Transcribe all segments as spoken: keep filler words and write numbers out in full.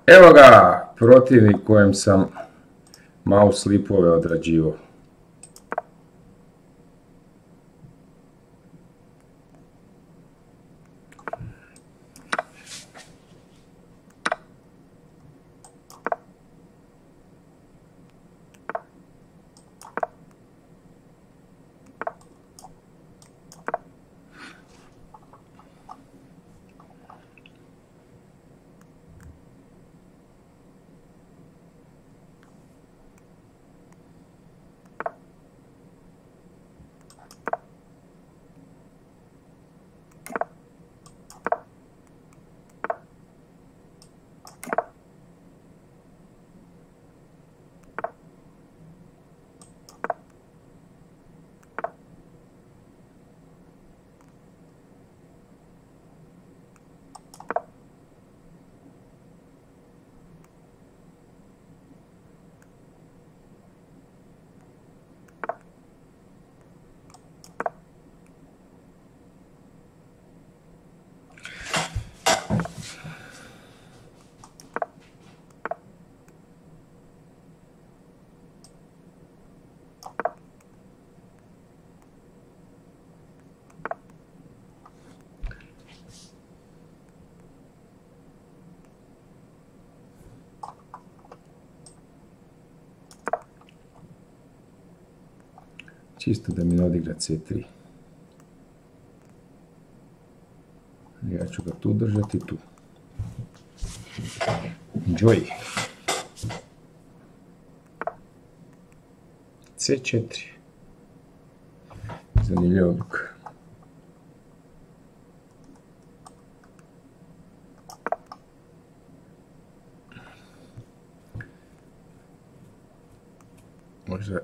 Evo ga, protivnik kojem sam mouse slipove odrađivao. Čisto da mi ne odigra ce tri. Ja ću ga tu držati, tu. Enjoy. ce četiri. Zanimljiva odluka. Možda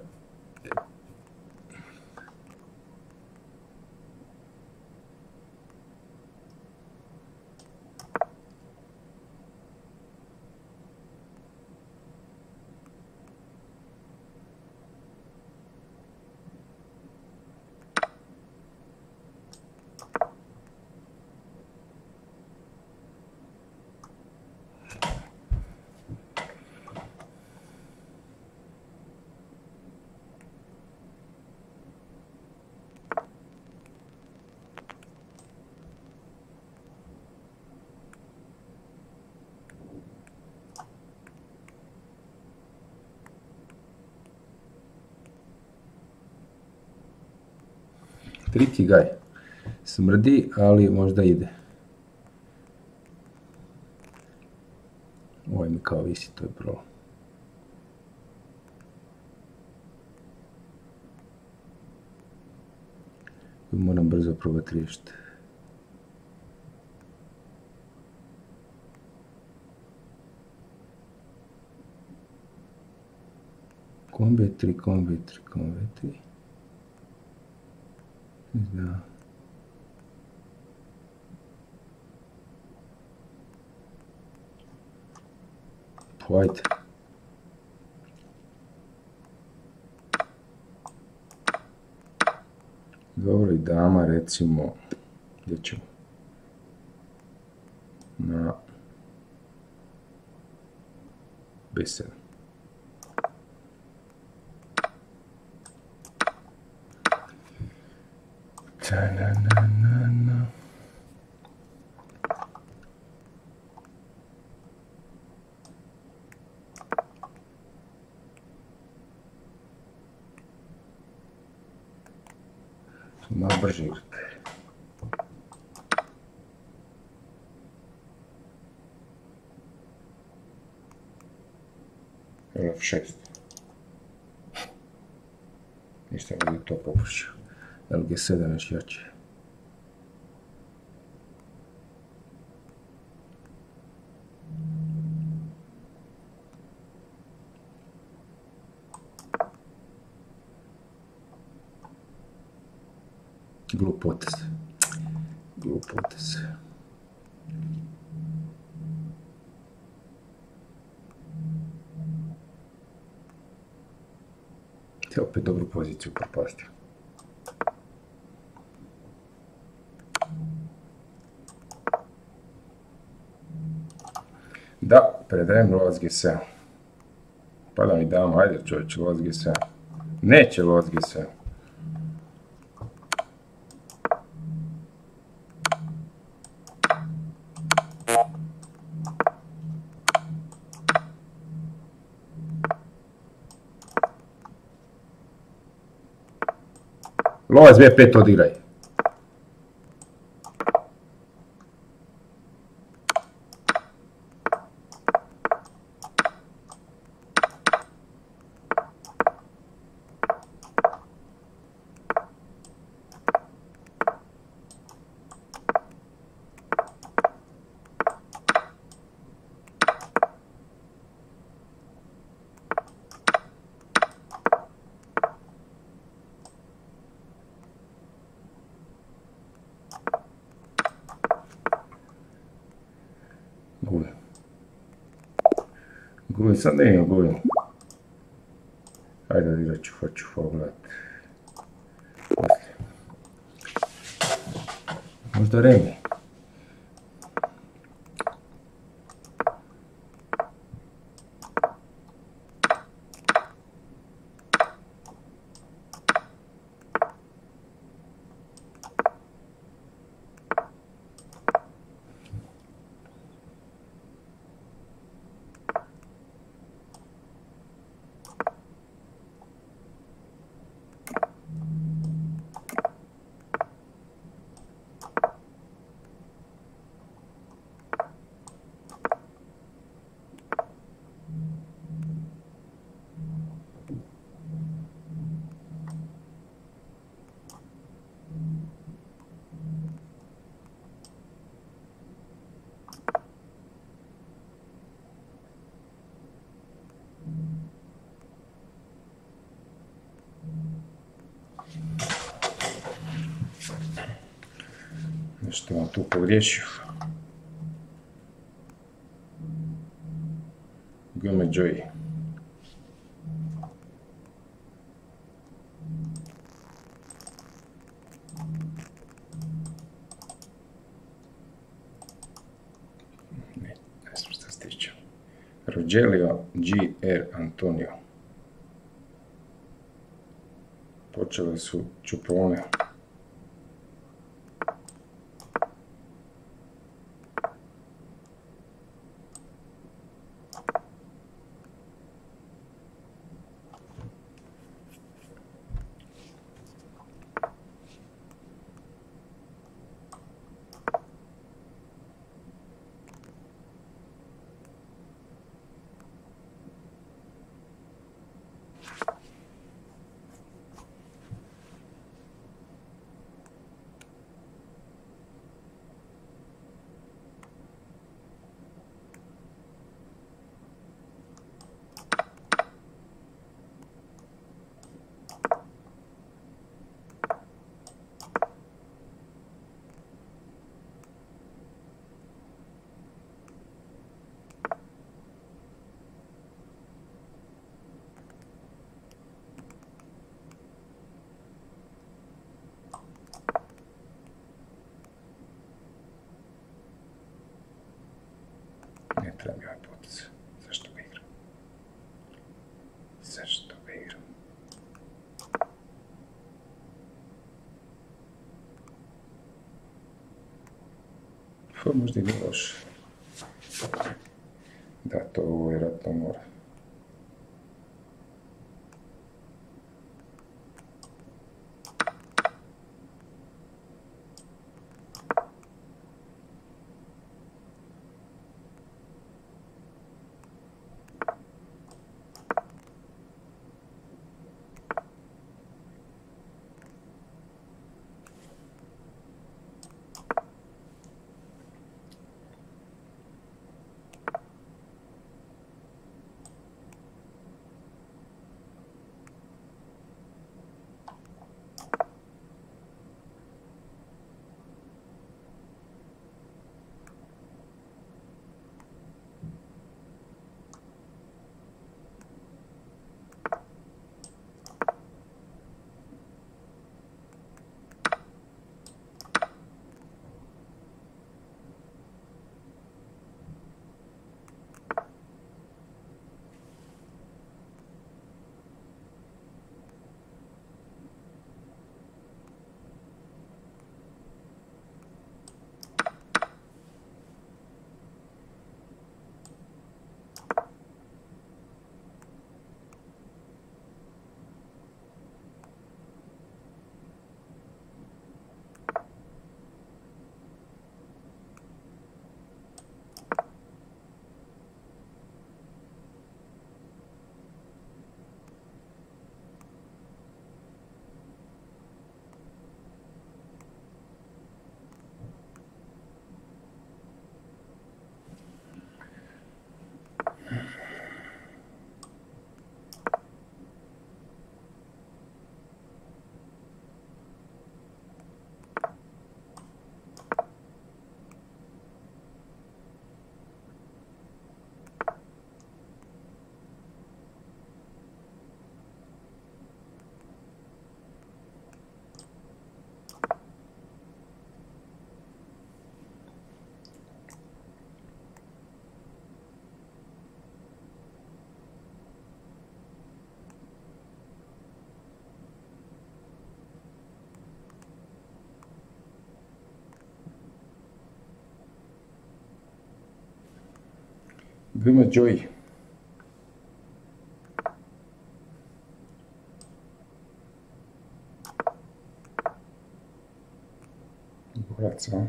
tricky guy. Smrdi, ali možda ide. Ovaj mi kao visi, to je problem. Moram brzo probati riješiti. Kombe tri, kombe tri, kombe tri. Da. Ajde. Dobro, i dama recimo, gdje ćemo? Na be sedam. Na, na, na, na. Malo brže igrati. ef šest. Ništa mi je to popušio. el ge sedam još jače. Glup potez. Glup potez. Te opet dobru poziciju propastio. Da, predajem lovac G sedam. Pada mi dama, ajde čovječe, lovac G sedam. Neće lovac G sedam. Lovac B pet odigraj. Gubim. Gubim, sad ne imam gubim. Ajde odigrat ću, hoću pogledat. Poslije. Možda remi. Nešto vam tu pogriješio. Gome Joy. Ne, ne znam šta stiče. Rogelio G R Antonio. Počele su čupone. Ne treba mi ovaj potez. Zašto ga igram? Zašto ga igram? Pa možda i nije loše. Da, to ovo vjerojatno mora. Grma Joey. Borac, a?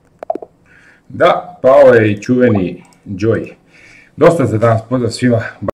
Da, pao je i čuveni Joey. Dosta za danas, pozdrav svima.